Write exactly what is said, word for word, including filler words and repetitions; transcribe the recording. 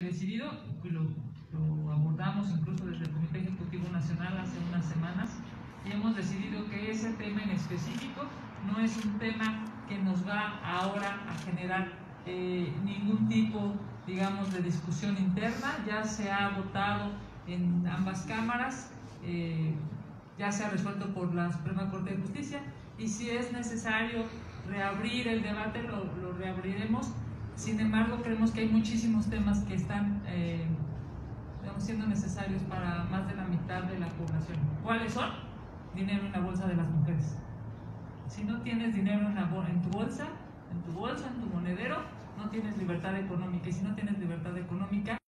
decidido, lo, lo abordamos incluso desde el Comité Ejecutivo Nacional hace unas semanas, y hemos decidido que ese tema en específico no es un tema que nos va ahora a generar eh, ningún tipo, digamos, de discusión interna. Ya se ha votado en ambas cámaras, eh, ya se ha resuelto por la Suprema Corte de Justicia, y si es necesario reabrir el debate, lo, lo reabriremos. Sin embargo, creemos que hay muchísimos temas que están eh, digamos, siendo necesarios para más de la mitad de la población. ¿Cuáles son? Dinero en la bolsa de las mujeres. Si no tienes dinero en, la, en tu bolsa, en tu bolsa, en tu monedero, no tienes libertad económica. Y si no tienes libertad económica,